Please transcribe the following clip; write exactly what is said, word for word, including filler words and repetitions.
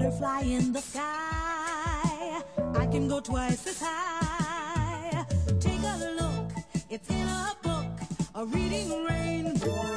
butterfly in the sky. I can go twice as high. Take a look, it's in a book, a reading rainbow.